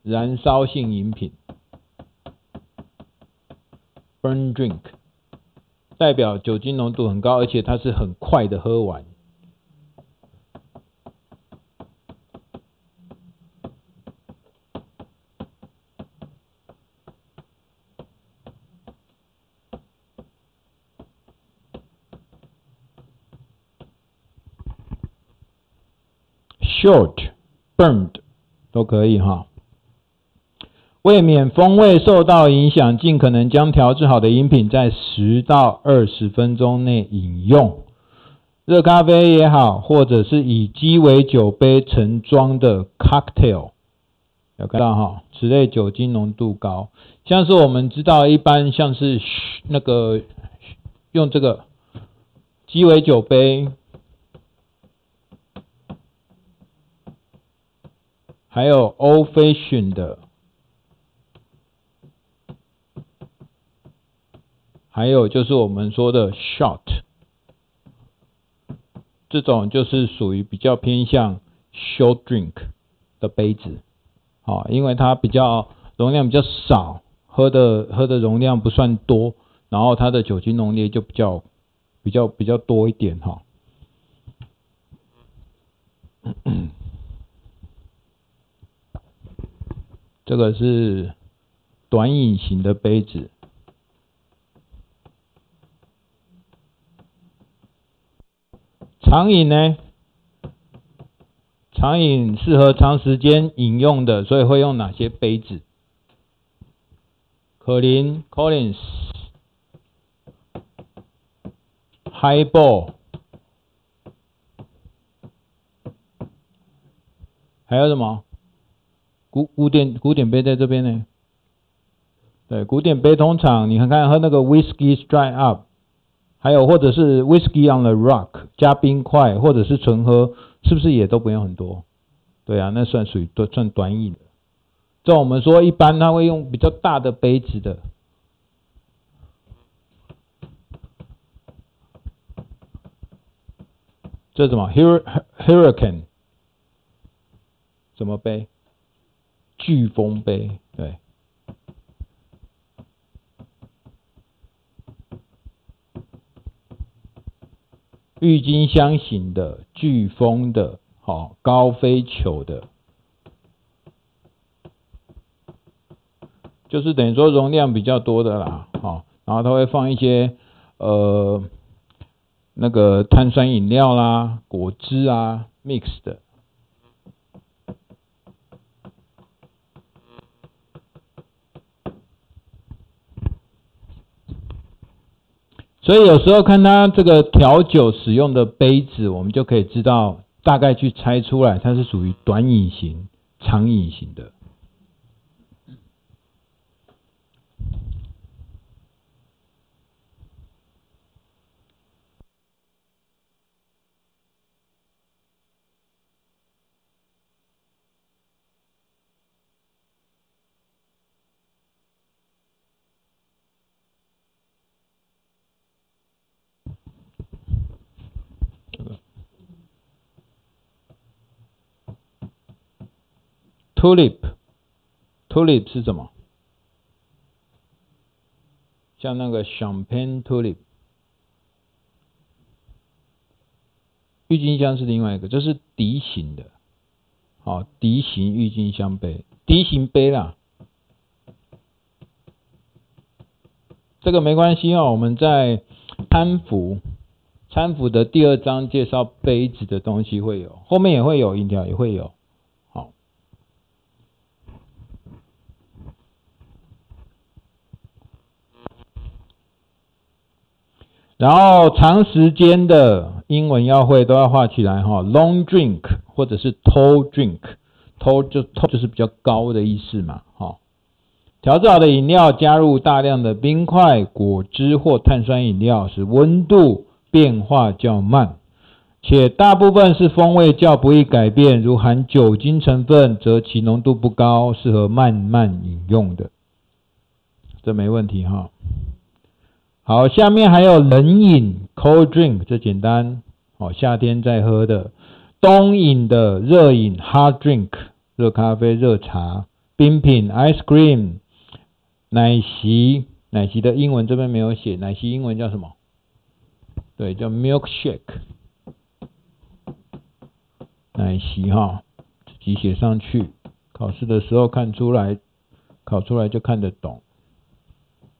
燃烧性饮品 ，burn drink， 代表酒精浓度很高，而且它是很快的喝完。Short, burned 都可以哈。为免风味受到影响，尽可能将调制好的饮品在10到20分钟内饮用。热咖啡也好，或者是以鸡尾酒杯盛装的 cocktail， 有看到哈，此类酒精浓度高，像是我们知道一般像是那个用这个鸡尾酒杯。还有 Old Fashion 的，还有就是我们说的 Shot， 这种就是属于比较偏向 Short Drink 的杯子，因为它比较容量比较少，喝的容量不算多，然后它的酒精浓烈就比较多一点哈。这个是短饮型的杯子，长饮呢？长饮适合长时间饮用的，所以会用哪些杯子？可林 Collins Highball， 还有什么？古典杯在这边呢，对，古典杯通常你看看喝那个 Whisky Straight Up， 还有或者是 Whisky on the Rock 加冰块，或者是纯喝，是不是也都不用很多？对啊，那算属于算短饮的。这我们说一般他会用比较大的杯子的，这什么 Hurricane 什么杯？飓风杯，对。郁金香型的、飓风的、高飞球的，就是等于说容量比较多的啦，然后它会放一些那个碳酸饮料啦、果汁啊 mix 的。所以有时候看它这个调酒使用的杯子，我们就可以知道大概去猜出来它是属于短饮型、长饮型的。Tulip 是什么？像那个 Champagne Tulip， 郁金香是另外一个，这是笛形的，笛形郁金香杯，笛形杯啦。这个没关系我们在参服的第2章介绍杯子的东西会有，后面也会有，饮料也会有。然后长时间的英文要会都要画起来long drink 或者是 tall drink， tall 就是比较高的意思嘛调制好的饮料加入大量的冰块、果汁或碳酸饮料，使温度变化较慢，且大部分是风味较不易改变，如含酒精成分则其浓度不高，适合慢慢饮用的。这没问题好，下面还有冷饮 cold drink， 这简单夏天在喝的。冬饮的热饮 hot drink， 热咖啡、热茶。 冰品 ice cream， 奶昔，奶昔的英文这边没有写，奶昔英文叫什么？对，叫 milkshake， 奶昔哈，自己写上去，考试的时候看出来，考出来就看得懂。